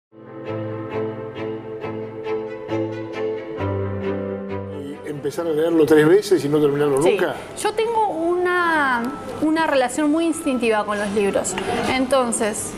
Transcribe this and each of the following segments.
¿Empezar a leerlo 3 veces y no terminarlo Sí. nunca? Yo tengo una relación muy instintiva con los libros. Entonces,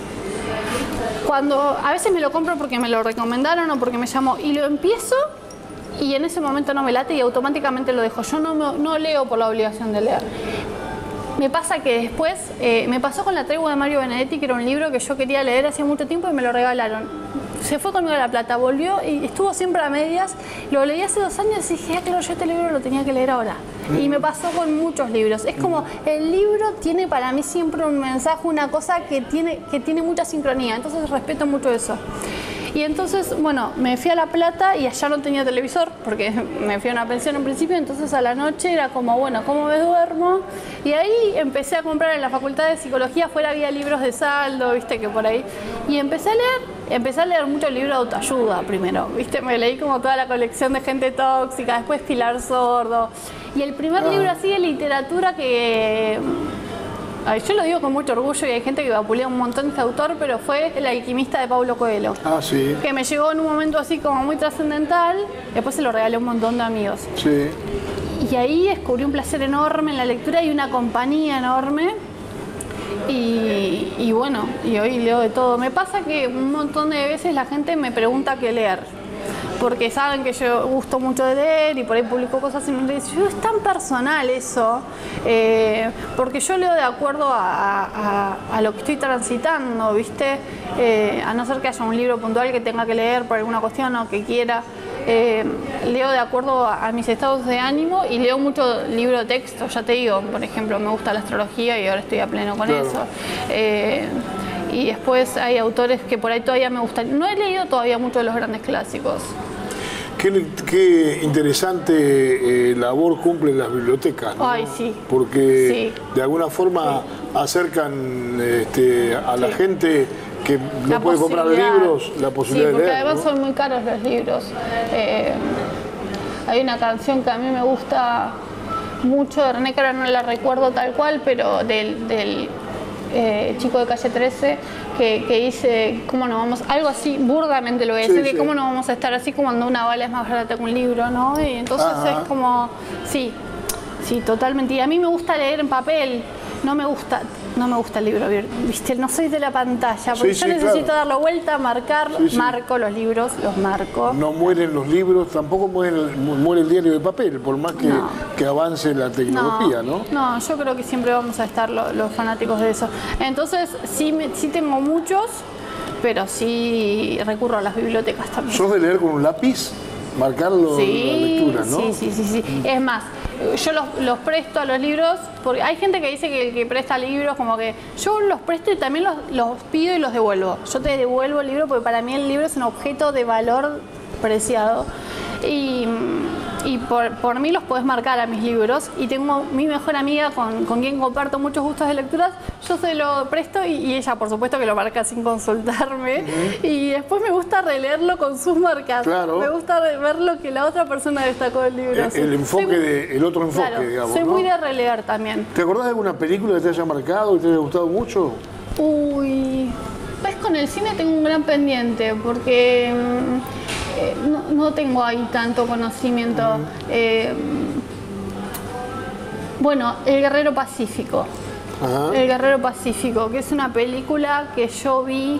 a veces me lo compro porque me lo recomendaron o porque me llamó y lo empiezo y en ese momento no me late y automáticamente lo dejo. Yo no leo por la obligación de leer. Me pasa que después, me pasó con La tregua de Mario Benedetti, que era un libro que yo quería leer hace mucho tiempo y me lo regalaron. Se fue conmigo a La Plata, volvió y estuvo siempre a medias. Lo leí hace 2 años y dije, claro, yo este libro lo tenía que leer ahora. Y me pasó con muchos libros. Es como, el libro tiene para mí siempre un mensaje, una cosa que tiene mucha sincronía. Entonces respeto mucho eso. Y entonces, bueno, me fui a La Plata y allá no tenía televisor, porque me fui a una pensión en principio, entonces a la noche era como, bueno, ¿cómo me duermo? Y ahí empecé a comprar en la Facultad de Psicología, afuera había libros de saldo, viste que por ahí. Y empecé a leer mucho libro de autoayuda primero, viste, me leí como toda la colección de Gente Tóxica, después Pilar Sordo. Y el primer libro así de literatura que... yo lo digo con mucho orgullo y hay gente que vapulea un montón de este autor, pero fue El alquimista de Paulo Coelho. Ah, sí. Que me llegó en un momento así como muy trascendental, después se lo regalé a un montón de amigos. Sí. Y ahí descubrí un placer enorme en la lectura y una compañía enorme. Y bueno, y hoy leo de todo. Me pasa que un montón de veces la gente me pregunta qué leer, porque saben que yo gusto mucho de leer y por ahí publico cosas y me dicen, es tan personal eso, porque yo leo de acuerdo a lo que estoy transitando, ¿viste? A no ser que haya un libro puntual que tenga que leer por alguna cuestión o que quiera. Leo de acuerdo a mis estados de ánimo y leo mucho libro de texto, ya te digo, por ejemplo, me gusta la astrología y ahora estoy a pleno con eso. Y después hay autores que por ahí todavía me gustan. No he leído todavía mucho de los grandes clásicos. Qué interesante labor cumplen las bibliotecas, ¿no? Ay, sí. Porque sí. de alguna forma acercan a la gente que no puede comprar libros, la posibilidad de leer. Porque además ¿no? son muy caros los libros. Hay una canción que a mí me gusta mucho de René, que ahora no la recuerdo tal cual, pero del chico de Calle 13, que dice, ¿cómo no vamos? Algo así, burdamente lo voy a decir, que cómo no vamos a estar así como cuando una bala es más barata que un libro, ¿no? Y entonces es como, sí, totalmente. Y a mí me gusta leer en papel, no me gusta el libro, ¿viste? No soy de la pantalla, porque yo necesito darlo vuelta, marcar, marco los libros, los marco. No mueren los libros, tampoco muere el diario de papel, por más que avance la tecnología, ¿no? No, yo creo que siempre vamos a estar los fanáticos de eso. Entonces, sí tengo muchos, pero sí recurro a las bibliotecas también. ¿Sos de leer con un lápiz? Marcarlo la lectura, ¿no? Sí. Es más, yo los presto a los libros, porque hay gente que dice que el que presta libros, como que yo los presto y también los pido y los devuelvo. Yo te devuelvo el libro porque para mí el libro es un objeto de valor preciado. Y por mí los podés marcar a mis libros. Y tengo mi mejor amiga con quien comparto muchos gustos de lecturas. Yo se lo presto y ella, por supuesto, que lo marca sin consultarme. Y después me gusta releerlo con sus marcas. Claro. Me gusta ver lo que la otra persona destacó del libro. El otro enfoque, claro, digamos. Soy ¿no? muy de releer también. ¿Te acordás de alguna película que te haya marcado y te haya gustado mucho? Uy, pues con el cine tengo un gran pendiente, porque no tengo ahí tanto conocimiento. Bueno, El Guerrero Pacífico. Ajá. El Guerrero Pacífico, que es una película que yo vi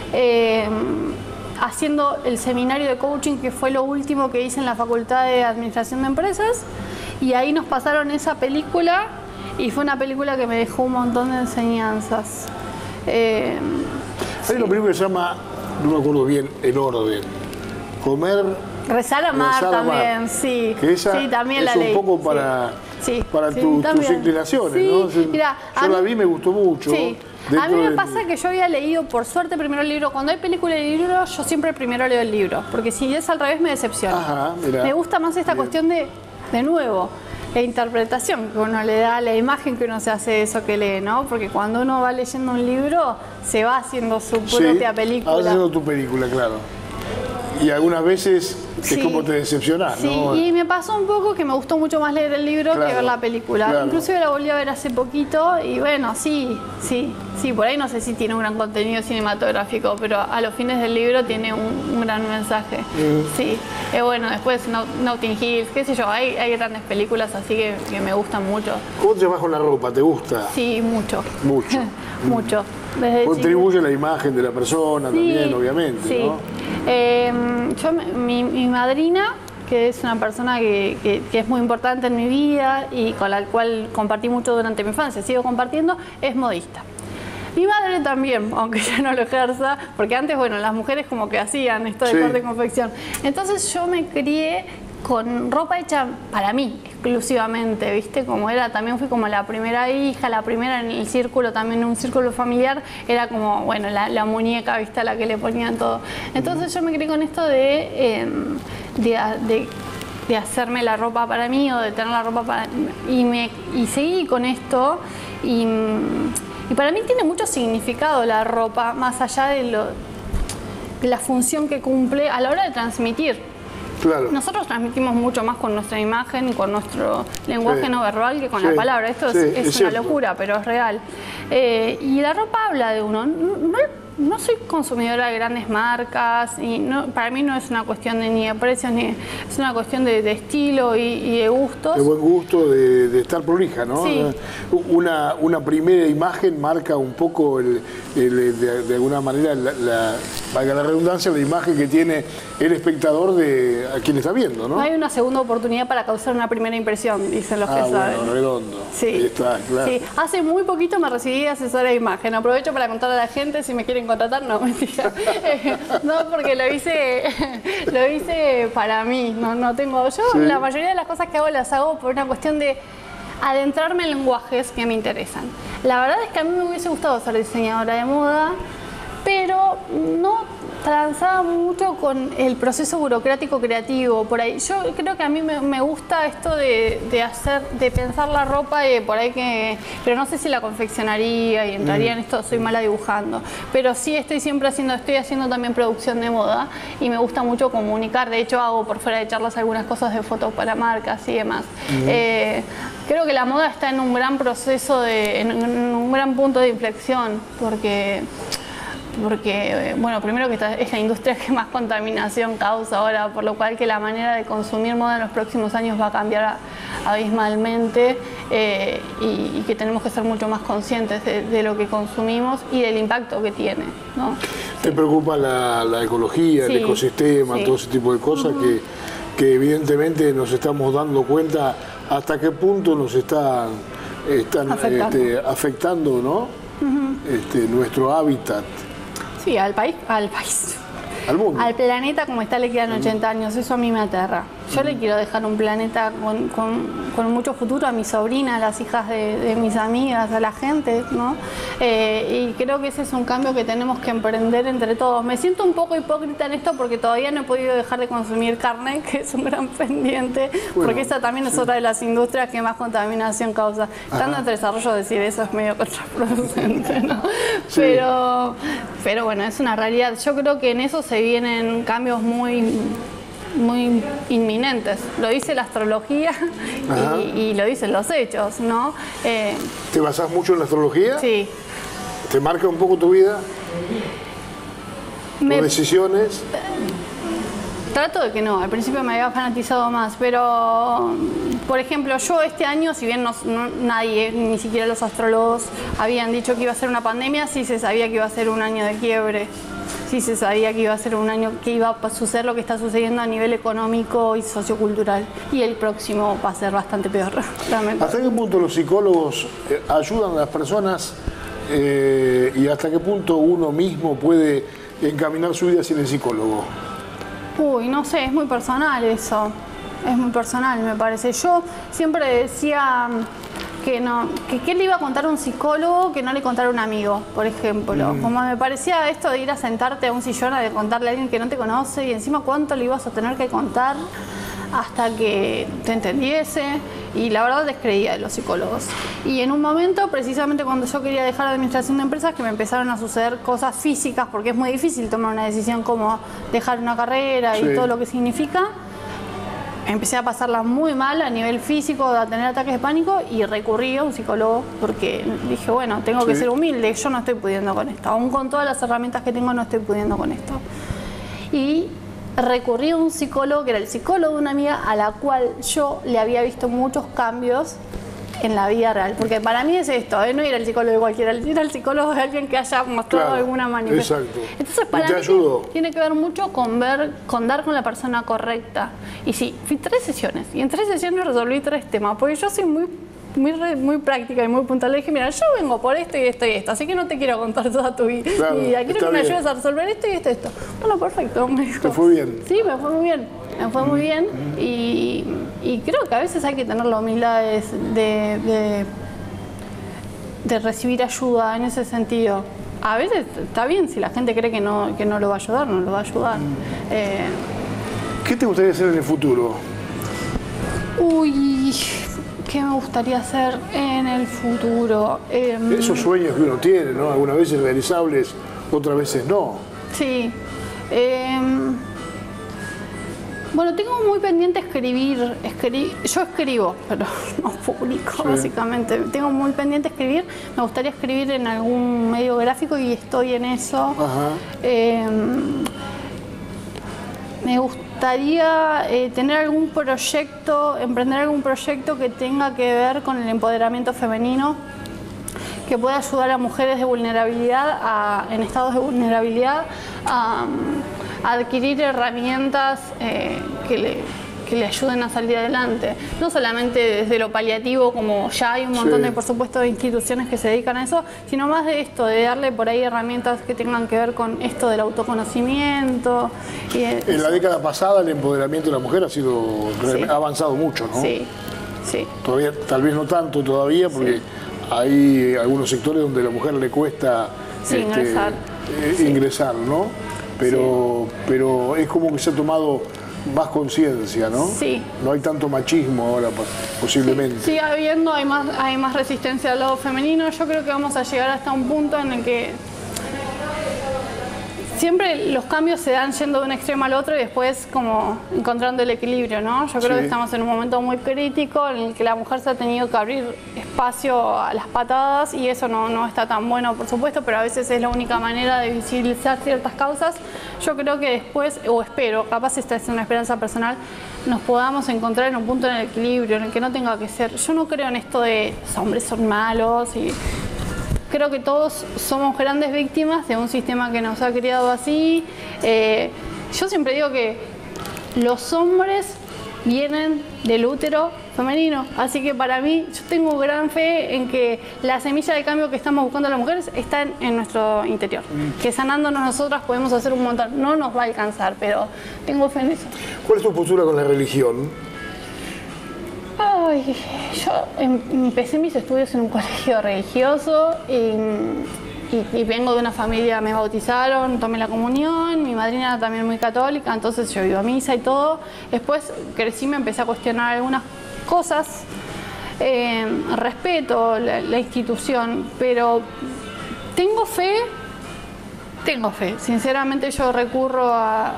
haciendo el seminario de coaching, que fue lo último que hice en la Facultad de Administración de Empresas, y ahí nos pasaron esa película y fue una película que me dejó un montón de enseñanzas. Hay una película que se llama, no me acuerdo bien el orden, Rezar a Mar también, Mar. sí. Que esa también es la leí. un poco para tus inclinaciones, ¿no? Mirá, yo la vi, me gustó mucho. Sí. A mí me pasa que yo había leído, por suerte, primero el libro. Cuando hay película y libro, yo siempre primero leo el libro, porque si es al revés me decepciona. Ajá, mirá. Me gusta más esta cuestión de nuevo, la interpretación que uno le da, la imagen que uno se hace de eso que lee, ¿no? Porque cuando uno va leyendo un libro, se va haciendo su propia película. Vas haciendo tu película, claro. Y algunas veces es como te decepcionás, ¿no? Sí, y me pasó un poco que me gustó mucho más leer el libro que ver la película. Claro. Inclusive la volví a ver hace poquito y bueno, sí, por ahí no sé si tiene un gran contenido cinematográfico, pero a los fines del libro tiene un gran mensaje. Sí, bueno, después Notting Hill, qué sé yo, hay grandes películas así que me gustan mucho. ¿Cómo te llamas con la ropa? ¿Te gusta? Sí, mucho. Mucho. Mucho. Desde contribuye a la imagen de la persona también, obviamente, sí. ¿no? Mi madrina, que es una persona que es muy importante en mi vida y con la cual compartí mucho durante mi infancia, sigo compartiendo, es modista. Mi madre también, aunque ya no lo ejerza, porque antes, bueno, las mujeres como que hacían esto de corte y confección. Entonces yo me crié con ropa hecha para mí, exclusivamente, ¿viste? Como era, también fui como la primera hija, la primera en el círculo, también en un círculo familiar, era como, bueno, la muñeca, ¿viste? A la que le ponían todo. Entonces yo me crié con esto de hacerme la ropa para mí o de tener la ropa para mí. Y seguí con esto y para mí tiene mucho significado la ropa, más allá de la función que cumple a la hora de transmitir. Claro. Nosotros transmitimos mucho más con nuestra imagen y con nuestro lenguaje no verbal que con la palabra. Esto es una locura, pero es real. Y la ropa habla de uno. No soy consumidora de grandes marcas y para mí no es una cuestión ni de precios, es una cuestión de estilo y de gustos. De buen gusto, de estar prolija, ¿no? Sí. Una primera imagen marca un poco, de alguna manera, valga la redundancia, la imagen que tiene el espectador de a quien está viendo, ¿no? No hay una segunda oportunidad para causar una primera impresión, dicen los que saben. Bueno, redondo. Sí. Ahí está, claro. Sí. Hace muy poquito me recibí de asesora de imagen. Aprovecho para contarle a la gente si me quieren contratar, no, mentira. No, porque lo hice para mí. No tengo. Yo la mayoría de las cosas que hago las hago por una cuestión de adentrarme en lenguajes que me interesan. La verdad es que a mí me hubiese gustado ser diseñadora de moda, pero no transaba mucho con el proceso burocrático creativo por ahí. Yo creo que a mí me gusta esto de pensar la ropa y por ahí pero no sé si la confeccionaría y entraría en esto, soy mala dibujando, pero sí estoy haciendo también producción de moda y me gusta mucho comunicar. De hecho hago por fuera de charlas algunas cosas de fotos para marcas y demás. Creo que la moda está en un gran proceso, en un gran punto de inflexión, porque bueno, primero que es la industria que más contaminación causa ahora, por lo cual que la manera de consumir moda en los próximos años va a cambiar abismalmente y que tenemos que ser mucho más conscientes de lo que consumimos y del impacto que tiene, ¿no? ¿Te preocupa la ecología, el ecosistema, todo ese tipo de cosas que evidentemente nos estamos dando cuenta hasta qué punto nos están afectando, ¿no? Nuestro hábitat? Sí, al país. Al mundo. Al planeta como está le quedan 80 años, eso a mí me aterra. Yo le quiero dejar un planeta con mucho futuro a mis sobrinas, a las hijas de mis amigas, a la gente, ¿no? Y creo que ese es un cambio que tenemos que emprender entre todos. Me siento un poco hipócrita en esto porque todavía no he podido dejar de consumir carne, que es un gran pendiente, porque esa también es otra de las industrias que más contaminación causa. Estando en desarrollo, decir eso es medio contraproducente, ¿no? Pero bueno, es una realidad. Yo creo que en eso se vienen cambios muy inminentes. Lo dice la astrología y lo dicen los hechos, ¿no? ¿Te basás mucho en la astrología? Sí. ¿Te marca un poco tu vida? ¿Tus decisiones? Trato de que no, al principio me había fanatizado más, pero por ejemplo yo este año, si bien nadie, ni siquiera los astrólogos habían dicho que iba a ser una pandemia, sí se sabía que iba a ser un año de quiebre. Sí se sabía que iba a ser un año que iba a suceder lo que está sucediendo a nivel económico y sociocultural. Y el próximo va a ser bastante peor, realmente. ¿Hasta qué punto los psicólogos ayudan a las personas y hasta qué punto uno mismo puede encaminar su vida sin el psicólogo? Uy, no sé, es muy personal eso. Es muy personal, me parece. Yo siempre decía que qué le iba a contar a un psicólogo que no le contara a un amigo, por ejemplo. Como me parecía esto de ir a sentarte a un sillón a de contarle a alguien que no te conoce y encima cuánto le ibas a tener que contar. hasta que te entendiese, y la verdad descreía de los psicólogos. Y en un momento, precisamente cuando yo quería dejar administración de empresas, que me empezaron a suceder cosas físicas, porque es muy difícil tomar una decisión como dejar una carrera y todo lo que significa, empecé a pasarla muy mal a nivel físico, a tener ataques de pánico, y recurrí a un psicólogo porque dije, bueno, tengo que ser humilde, yo no estoy pudiendo con esto, aún con todas las herramientas que tengo no estoy pudiendo con esto. Y recurrí a un psicólogo que era el psicólogo de una amiga a la cual yo le había visto muchos cambios en la vida real, porque para mí es esto, no ir al psicólogo de cualquiera, ir al psicólogo de alguien que haya mostrado alguna manifestación. Exacto. Entonces para mí tiene que ver mucho con dar con la persona correcta. Y sí, fui 3 sesiones, y en 3 sesiones resolví 3 temas, porque yo soy muy práctica y muy puntual. Le dije, mira, yo vengo por esto y esto y esto, así que no te quiero contar toda tu vida. Quiero que me ayudes a resolver esto y esto y esto. Bueno, perfecto, me dijo. ¿Te fue bien? Sí, me fue muy bien. Me fue muy bien, y creo que a veces hay que tener la humildad de recibir ayuda en ese sentido. A veces está bien, si la gente cree que no lo va a ayudar, no lo va a ayudar. ¿Qué te gustaría hacer en el futuro? Uy, ¿qué me gustaría hacer en el futuro? Esos sueños que uno tiene, ¿no? Algunas veces realizables, otras veces no. Sí. Bueno, tengo muy pendiente escribir. Yo escribo, pero no publico, básicamente. Tengo muy pendiente escribir. Me gustaría escribir en algún medio gráfico y estoy en eso. Me gustaría tener algún proyecto, emprender algún proyecto que tenga que ver con el empoderamiento femenino, que pueda ayudar a mujeres de vulnerabilidad, en estados de vulnerabilidad, a adquirir herramientas que le ayuden a salir adelante. No solamente desde lo paliativo, como ya hay un montón de, por supuesto, de instituciones que se dedican a eso, sino más de esto, de darle por ahí herramientas que tengan que ver con esto del autoconocimiento. En la década pasada el empoderamiento de la mujer ha avanzado mucho, ¿no? Sí, sí. Todavía, tal vez no tanto todavía, porque hay algunos sectores donde a la mujer le cuesta ingresar, ¿no? Pero es como que se ha tomado más conciencia, ¿no? Sí. No hay tanto machismo ahora, posiblemente. Sí, hay más resistencia al lado femenino. Yo creo que vamos a llegar hasta un punto en el que siempre los cambios se dan yendo de un extremo al otro y después como encontrando el equilibrio, ¿no? Yo creo que estamos en un momento muy crítico en el que la mujer se ha tenido que abrir espacio a las patadas, y eso no está tan bueno, por supuesto, pero a veces es la única manera de visibilizar ciertas causas. Yo creo que después, o espero, capaz esta es una esperanza personal, nos podamos encontrar en un punto en el equilibrio, en el que no tenga que ser. Yo no creo en esto de los hombres son malos y... Creo que todos somos grandes víctimas de un sistema que nos ha criado así. Yo siempre digo que los hombres vienen del útero femenino, así que para mí yo tengo gran fe en que la semilla de cambio que estamos buscando las mujeres está en nuestro interior, que sanándonos nosotras podemos hacer un montón. No nos va a alcanzar, pero tengo fe en eso. ¿Cuál es tu postura con la religión? Ay, yo empecé mis estudios en un colegio religioso y vengo de una familia, me bautizaron, tomé la comunión, mi madrina era también muy católica, entonces yo iba a misa y todo. Después crecí, me empecé a cuestionar algunas cosas, respeto la institución, pero tengo fe, sinceramente yo recurro a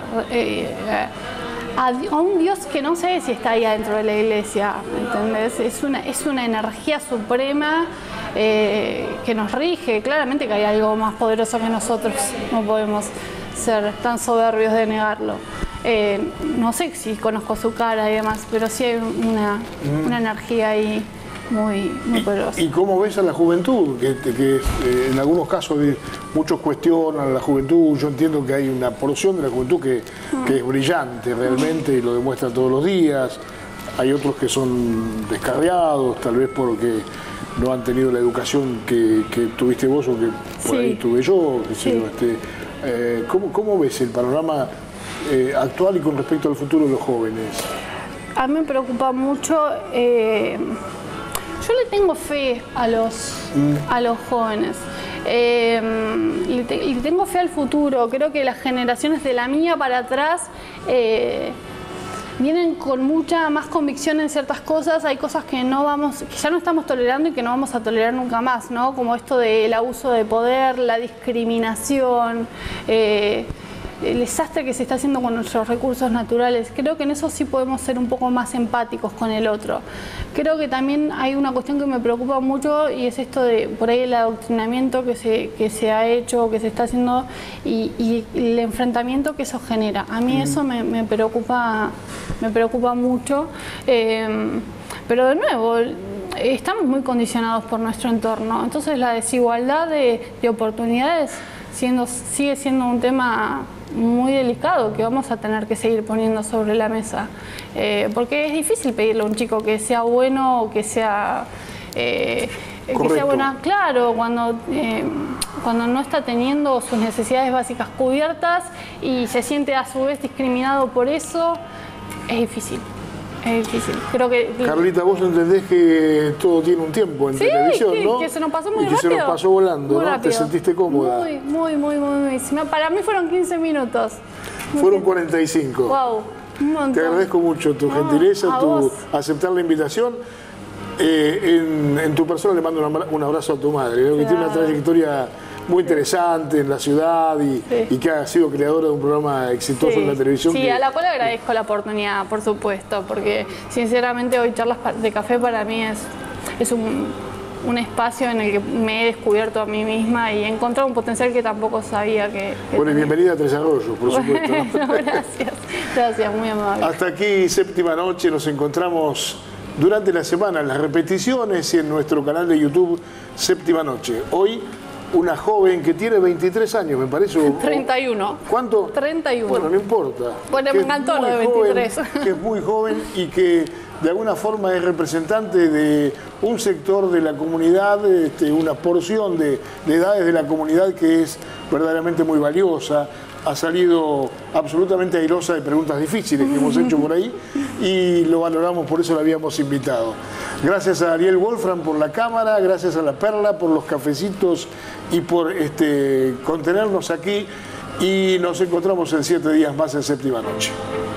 un Dios que no sé si está ahí adentro de la iglesia, ¿entendés? Es una energía suprema que nos rige. Claramente que hay algo más poderoso que nosotros, no podemos ser tan soberbios de negarlo. No sé si conozco su cara y demás, pero sí hay una energía ahí muy poderosa. ¿Y cómo ves a la juventud? Que en algunos casos muchos cuestionan a la juventud. Yo entiendo que hay una porción de la juventud que es brillante realmente y lo demuestra todos los días. Hay otros que son descarriados, tal vez porque no han tenido la educación que tuviste vos o que por ahí tuve yo. ¿Cómo ves el panorama actual y con respecto al futuro de los jóvenes? A mí me preocupa mucho. Yo le tengo fe a los jóvenes. Le tengo fe al futuro. Creo que las generaciones de la mía para atrás vienen con mucha más convicción en ciertas cosas. Hay cosas que ya no estamos tolerando y que no vamos a tolerar nunca más, ¿no? Como esto del abuso de poder, la discriminación, el desastre que se está haciendo con nuestros recursos naturales. Creo que en eso sí podemos ser un poco más empáticos con el otro. Creo que también hay una cuestión que me preocupa mucho y es esto de por ahí el adoctrinamiento que se ha hecho, que se está haciendo y el enfrentamiento que eso genera. A mí eso me preocupa mucho. Pero de nuevo, estamos muy condicionados por nuestro entorno. Entonces la desigualdad de oportunidades sigue siendo un tema muy delicado que vamos a tener que seguir poniendo sobre la mesa, porque es difícil pedirle a un chico que sea bueno o que sea buena, claro, cuando no está teniendo sus necesidades básicas cubiertas y se siente a su vez discriminado por eso. Es difícil. Es difícil. Creo que... Carlita, vos entendés que todo tiene un tiempo en televisión, ¿no? Que se nos pasó muy rápido. rápido. Se nos pasó volando, muy ¿no? Rápido. ¿Te sentiste cómoda? Muy. Para mí fueron 15 minutos. Fueron 45. Wow, un montón. Te agradezco mucho tu gentileza, aceptar la invitación. En tu persona le mando un abrazo a tu madre, ¿no? Que tiene una trayectoria muy interesante en la ciudad y que ha sido creadora de un programa exitoso en la televisión. Sí, a la cual agradezco la oportunidad, por supuesto, porque sinceramente hoy Charlas de Café para mí es un espacio en el que me he descubierto a mí misma y he encontrado un potencial que tampoco sabía que bueno, tenía. y bienvenida a Tres Arroyos, por supuesto. Bueno, gracias, muy amable. Hasta aquí Séptima Noche, nos encontramos durante la semana en las repeticiones y en nuestro canal de YouTube Séptima Noche. Hoy una joven que tiene 23 años, me parece. 31. ¿Cuánto? 31. Bueno, no importa. Bueno, me encantó lo de 23. Joven, que es muy joven y que de alguna forma es representante de un sector de la comunidad, una porción de edades de la comunidad que es verdaderamente muy valiosa. Ha salido absolutamente airosa de preguntas difíciles que hemos hecho por ahí y lo valoramos, por eso la habíamos invitado. Gracias a Ariel Wolfram por la cámara, gracias a La Perla por los cafecitos y por contenernos aquí y nos encontramos en 7 días más en Séptima Noche.